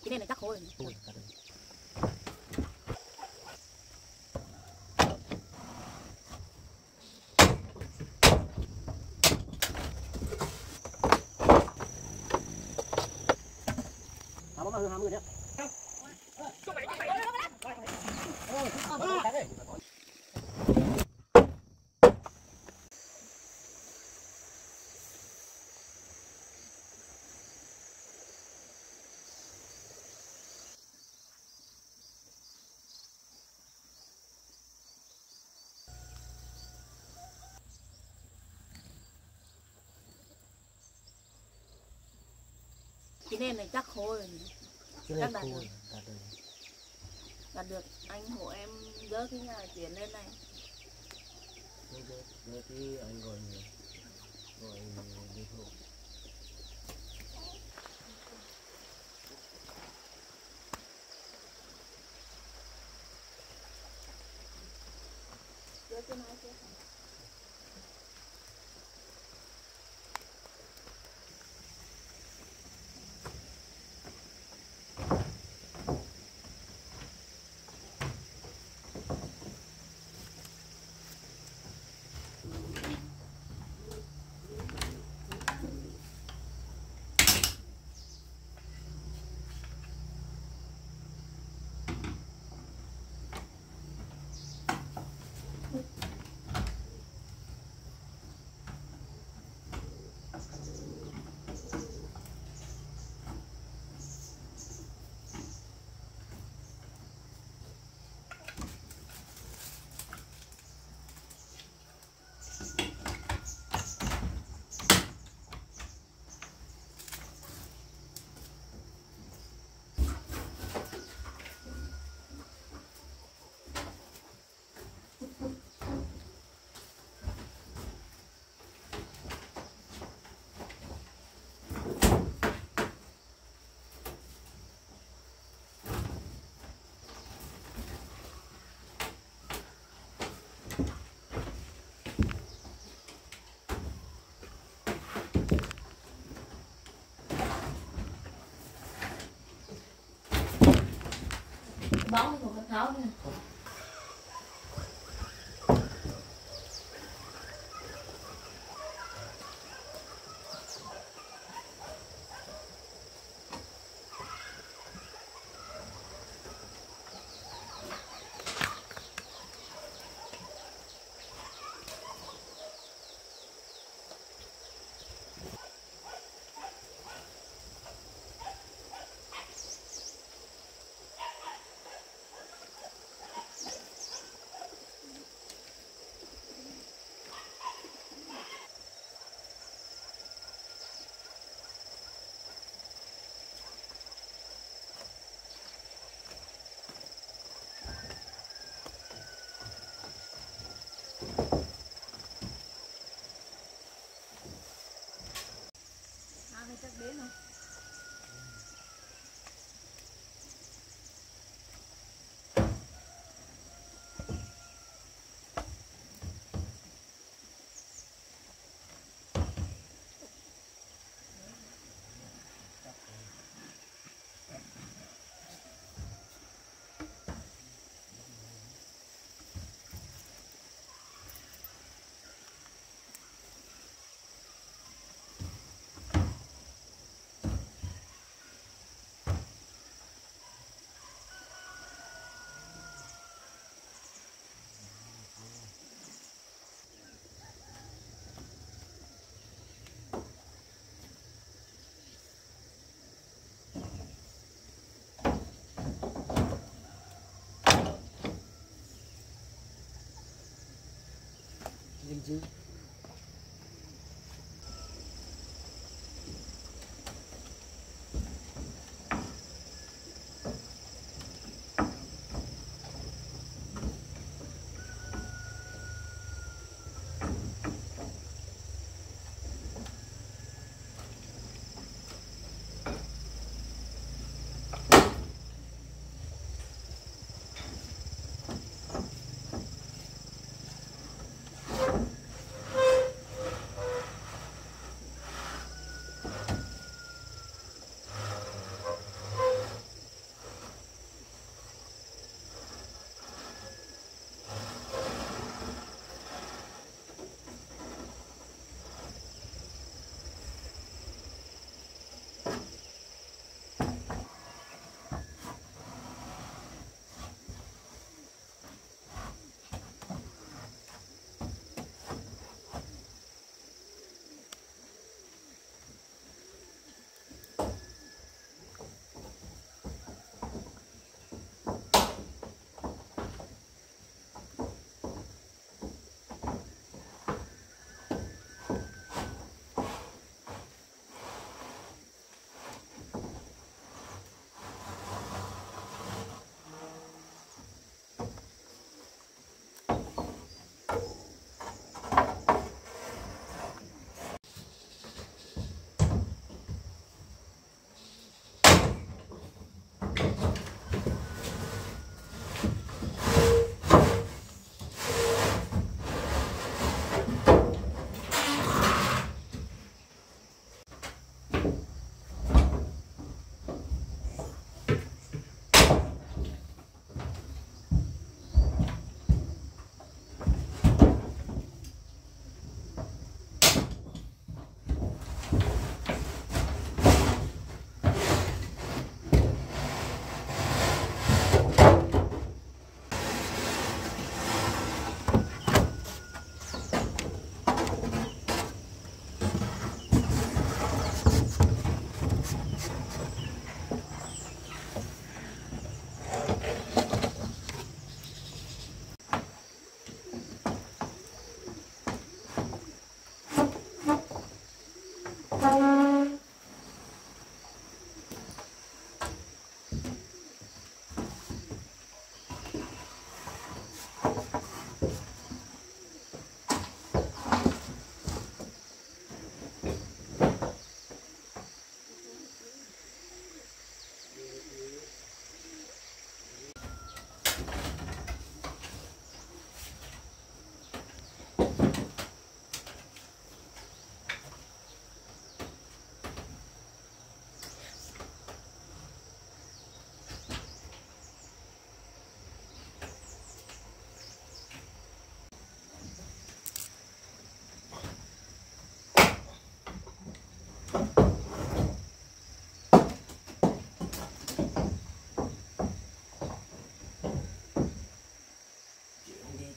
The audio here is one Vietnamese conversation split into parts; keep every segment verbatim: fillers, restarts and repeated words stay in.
Cái này là chắc khối rồi. Hãy subscribe cho kênh Ghiền Mì Gõ để không bỏ lỡ những video hấp dẫn. Cái nền này chắc khô rồi. Chắc đạt được. Đạt được. Anh hộ em dỡ cái nhà chuyển lên này. Dỡ thì anh gọi gọi đi hộ. Dỡ cái này chứ. Bóng của con tháo nha. Chắc đến không? Linh chứ.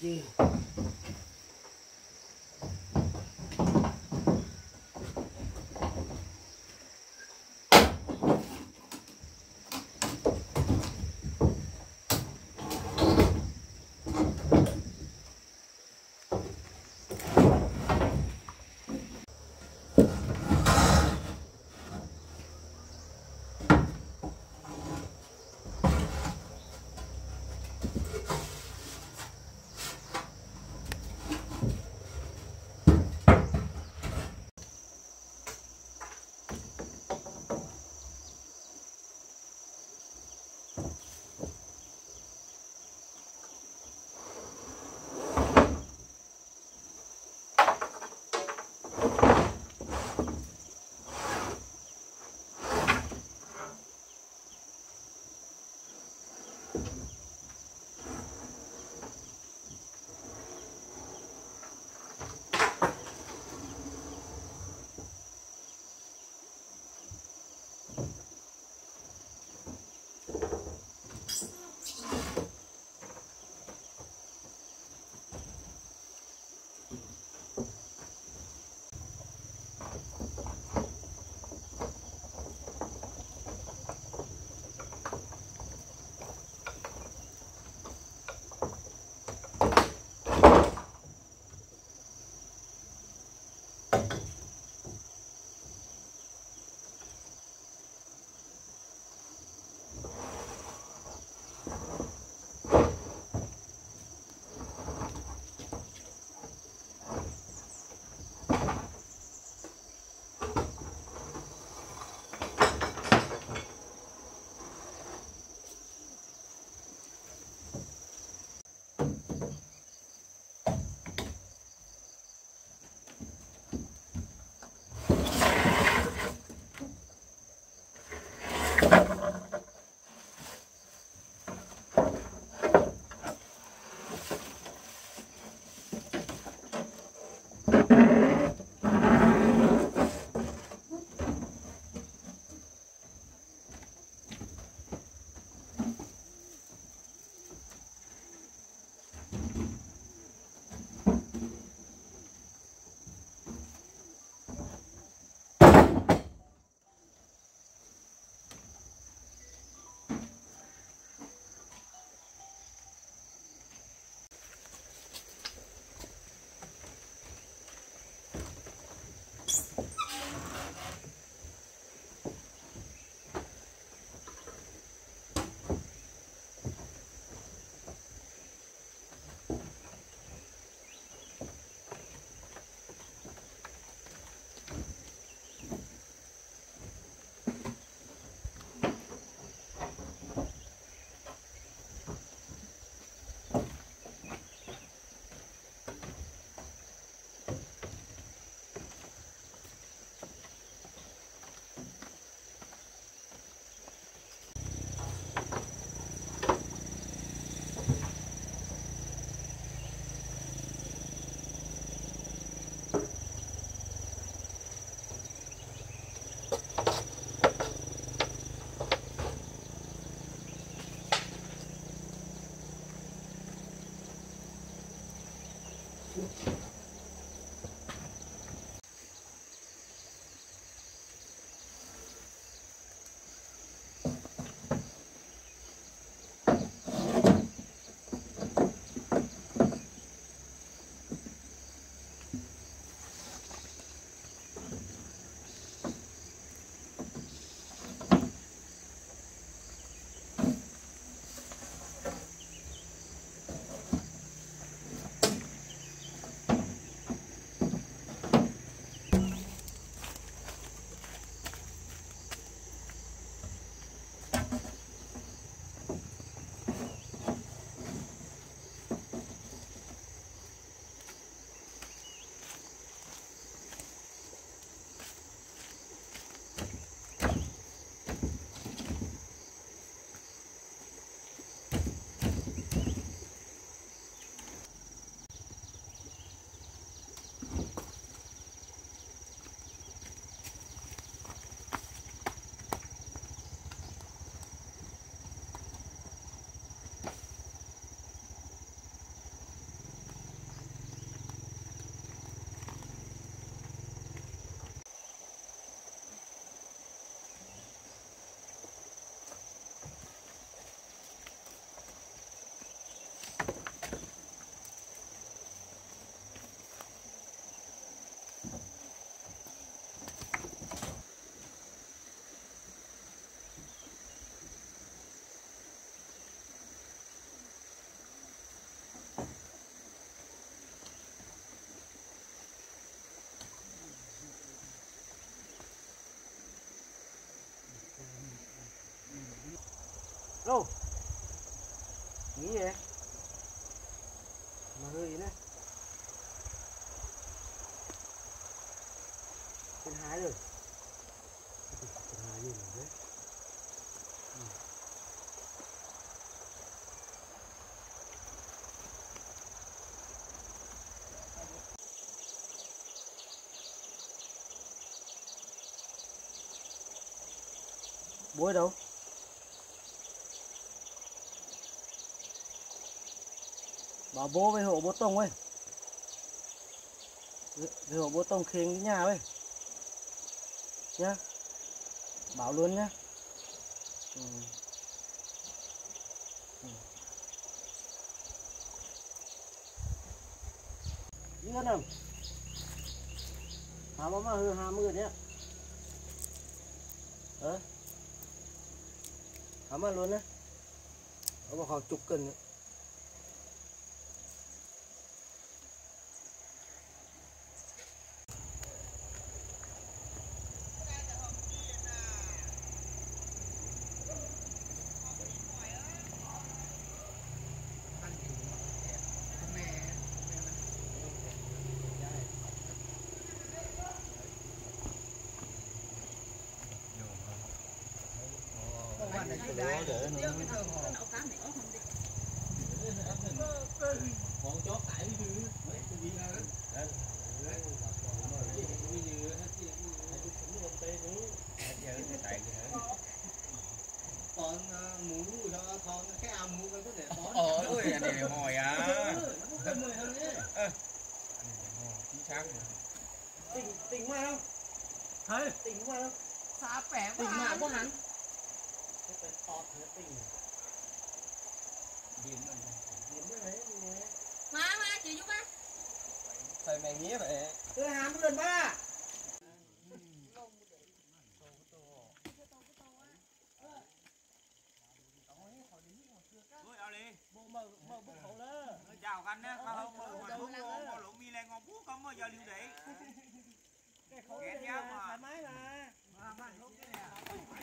đi. đâu nghĩ vậy mà hơi này trên hái rồi trên hái gì rồi đấy ừ. Bố ở đâu? Bảo bố với hộ bố Tông ơi. Với hộ bố Tông khiêng cái nhà ơi. Nhá. Bảo luôn nhá. Ừ. Ừ. Đi con nào. Hàm mà hư hàm người nhé. Ờ. Hàm mà luôn á. Nó mà khoảng chục cân nữa. Con chó tải đi chứ. Đấy, cái gì là đấy. Đấy. Bây giờ hết gì cũng không tê nữa. Giờ cái tại gì hả? Con muốn cho con cái ao mua cái để con. Ờ đúng rồi, anh này ngồi à. Cái mười hơn đấy. Ơ. Chính xác rồi. Tỉnh tỉnh ngoài không? Thôi, Tỉnh ngoài không? xa vẻ Tỉnh quá. mà có hắn. Cái phải tọt nữa tỉnh. Điên rồi. Điên rồi đấy. Má má chị giúp á. Thầy mày nghĩa vậy. Tôi hàm gần ba. Ôi ao đi. Bộ mở mở bút khẩu đó. Chào anh á, không không mở mở bút ngon, mở lỗ mi lên ngon bút không bao giờ lưu đấy. Cái khẩu Ghét này nhau thoải mà. mái mà. Mà mà lúc cái này.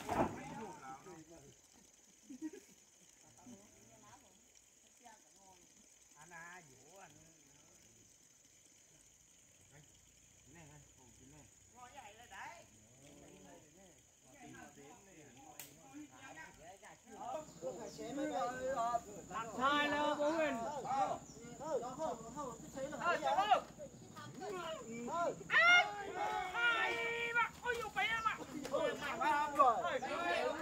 Anh à, dỗ anh. Này này, cùng chín này. Ngon vậy là đấy. Sai đâu bố mình. Thôi, đó không, không, tôi thấy là Ờ, cháu ơi. Ai mà, ôi dồi bé mà. Ôi, mà ba rồi. Ôi, cái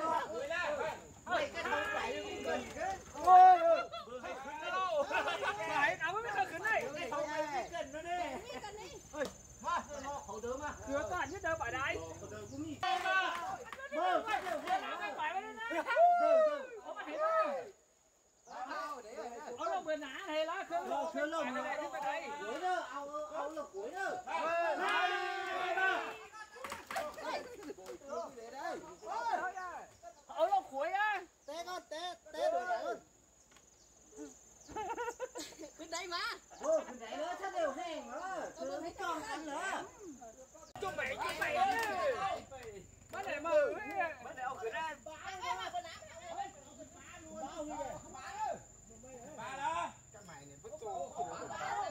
thằng phải cũng cần cái. Ôi, vừa hay khuyến đâu. Phải, áo mới khẩn này. cái thằng này cần nó đi. Ôi, mà, khẩu đỡ mà. Chưa toàn nhất đâu phải đấy. Khẩu đỡ cũng nhỉ. Mơ, cái điều gì nó phải phải bên đây. Có mà hết rồi. Ông lông bên nã hay lá khơi lông khơi lông này đi bên đây. Cuối nữa, ao ao là cuối nữa. Ông lông cuối á. Té con, té, té đuổi đá con. Bên đây má. Ôi, cái đấy nữa chắc đều hèn nữa. Chưa thấy tròn ăn nữa. Chú mày, chú mày ơi. Bắt này mơ. Bắt này ông cứ ra. Ba đó. Cái mày này vứt cho.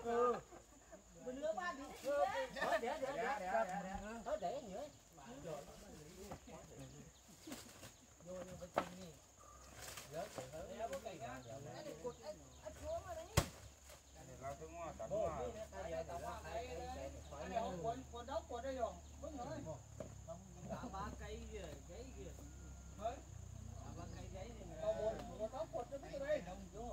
Ừ. Bên lứa ba đi. Để để để để để nhớ. Vô vô bên trên đi. Lớn từ hơn. Để có cảnh á. Để cột ít ít xuống rồi đấy. Lao thương hoa, tận Bố hoa. đi cái giờ đó cái cái Cái này không quần quần đó quần đây rồi. Bớt nữa. Cả ba cây kìa, cây kìa. Đấy. Cả ba cây giấy này. Có quần quần đó quần nó biết đây. Đông vô.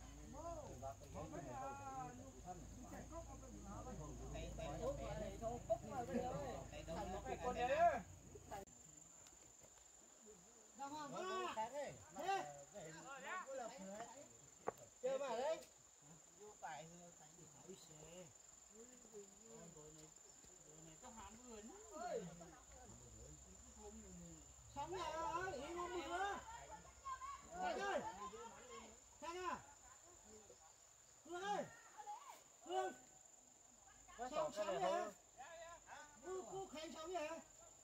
Cây cây Thuốc mà này thôi, cúc mà bây giờ. cây đông Thành một nó cái cây quần này này đó. á. Đâu không? Thế. Thế. Chơi mà đấy. Vô tại Ôi xe. có hàm ươn. Sống nhà ơi, đi không được nữa. Thành ơi. Thành à. Hương ơi. Hương. Sống sống vậy. Cô cô khen sống vậy.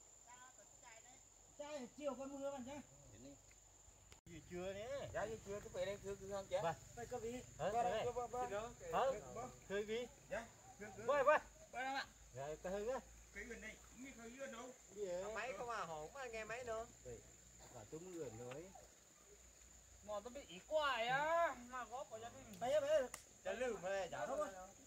Trai chiều con mưa bạn chứ. Gì chưa nè. Dạ gì chưa, cái về đây cứ cứ không chứ. Vâng. Vậy có gì? Hả? Có đâu, Hả? có có có. Khơi gì? Dạ. Bơi bơi. Bơi đâu ạ? Rồi cái hưng á. Cái bên này, nghe khơi dưới đâu? Gì vậy? Máy không à, hổn mà nghe máy nữa. Cả chúng người nói. Mà tôi bị ý quài á, mà có có gia đình. Bây giờ bây giờ. Chả lử mà chả không.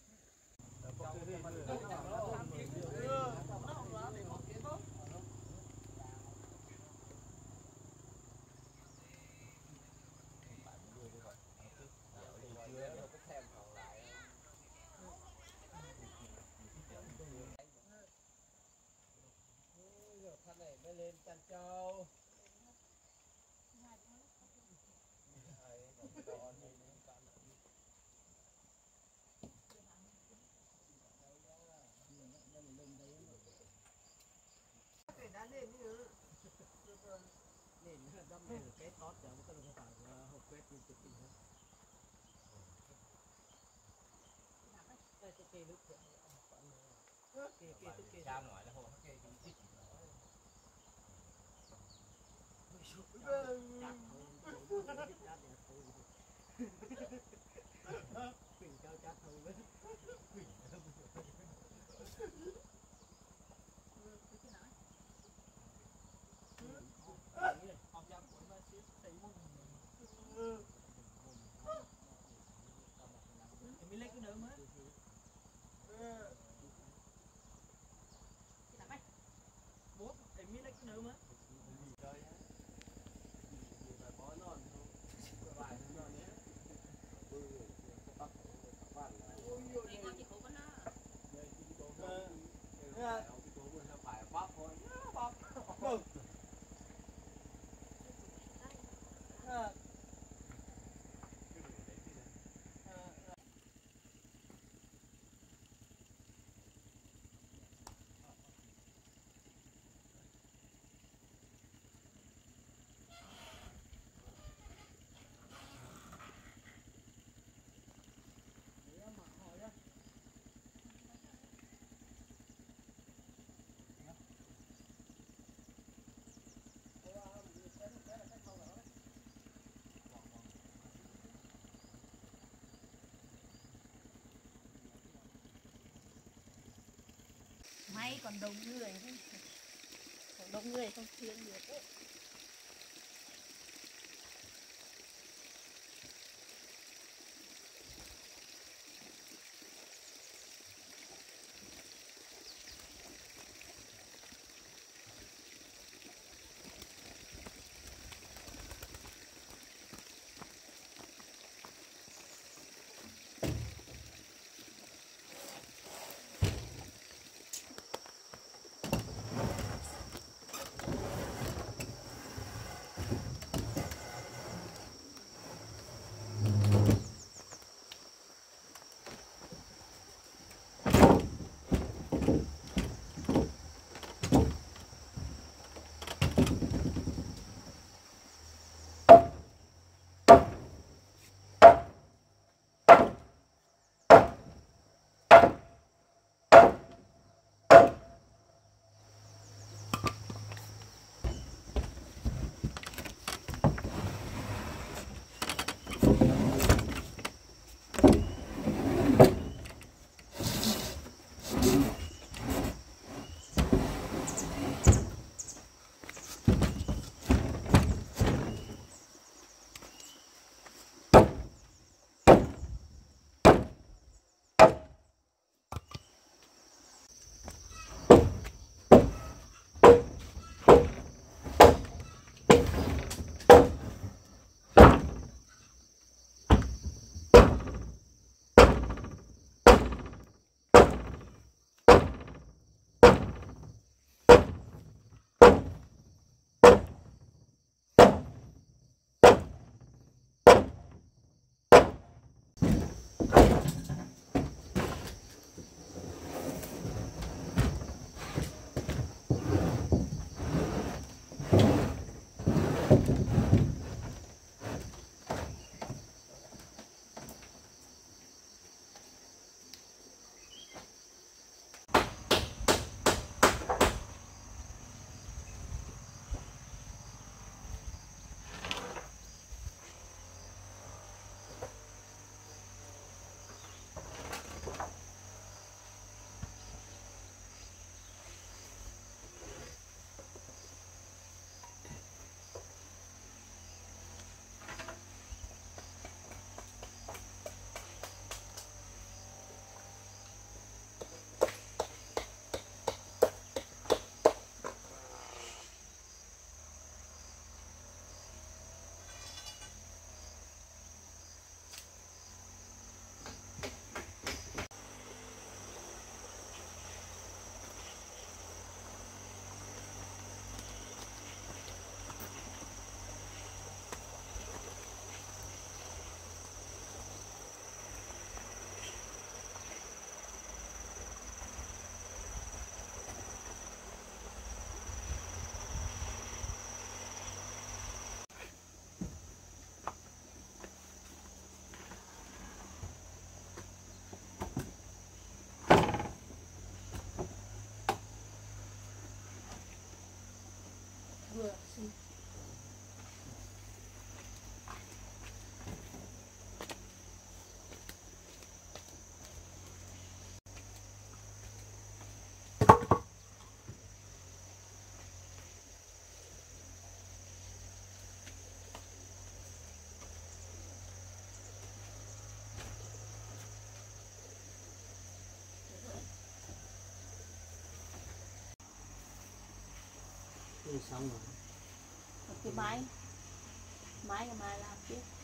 Thân này mới lên chăn trâu. Cái đã lên nữa. Lên đâm này cái tót giờ cái lồng tảng hộp quét đi chụp hình hết. Đây cái cây nước kìa. Kìa kìa tức kìa. Ra ngoài là hồ cái cái gì. Quỳnh cao chát thôi đấy. Quỳnh. Học giang của nó xíu thấy mông. Mình lấy cái nữa mà. Bố, em mới lấy cái nữa mà. Đi ngon chị phụ con nó. Phải bóp thôi. Bọc. May còn đông người thôi. Còn đông người không thiên được ấy. vừa xin Ừ, xong rồi. cái máy máy cái máy làm tiếp